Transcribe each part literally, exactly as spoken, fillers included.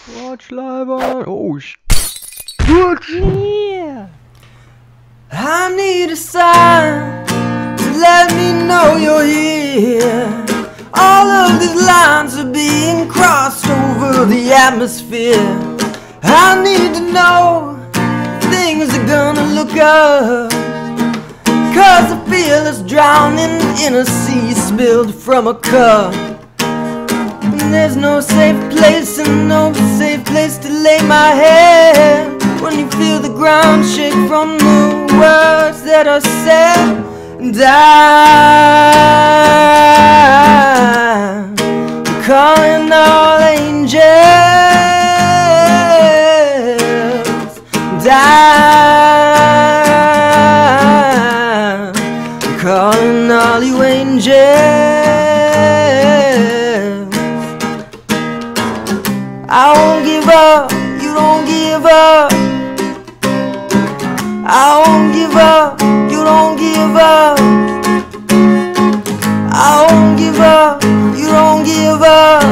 Watch live on. Oh, sh. Watch. Yeah. I need a sign to let me know you're here. All of these lines are being crossed over the atmosphere. I need to know things are gonna look up, 'cause I feel it's drowning in a sea spilled from a cup. And there's no safe place and no safe place to lay my head when you feel the ground shake from the words that are said. And I'm calling all angels, and I'm calling all you angels. I won't give up, you don't give up. I won't give up, you don't give up. I won't give up, you don't give up.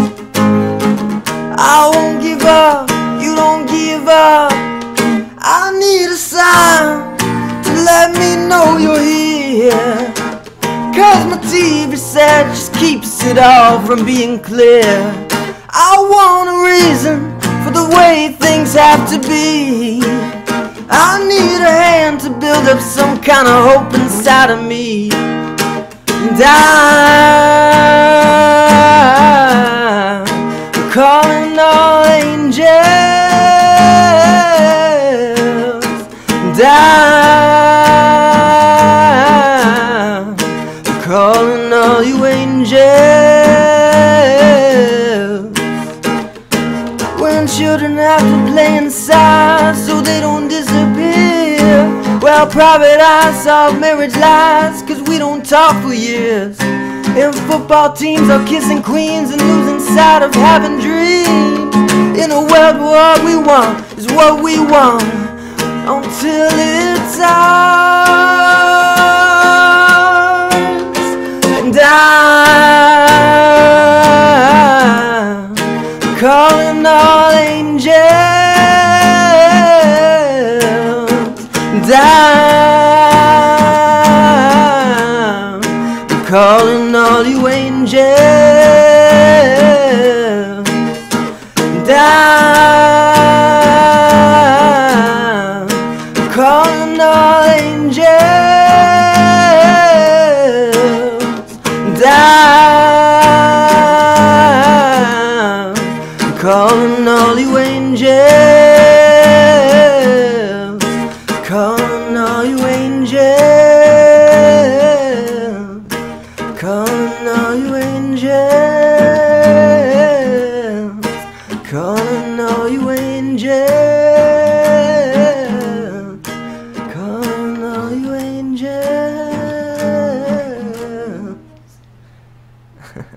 I won't give up, you don't give up. I need a sign to let me know you're here, 'cause my T V set just keeps it all from being clear. I want a reason for the way things have to be. I need a hand to build up some kind of hope inside of me. And I'm calling all angels, and I'm calling all you angels. When children have to play inside so they don't disappear, well, private eyes solve marriage lies, 'cause we don't talk for years. And football teams are kissing queens and losing sight of having dreams. In a world where all we want is what we want, until it's ours. And I'm calling all angels, and I'm calling all you angels, and I'm calling all angels, and I'm calling all you angels, calling all you angels, calling all you angels, calling all you angels, calling all you angels.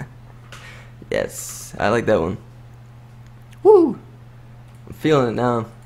Yes, I like that one. Woo! I'm feeling it now.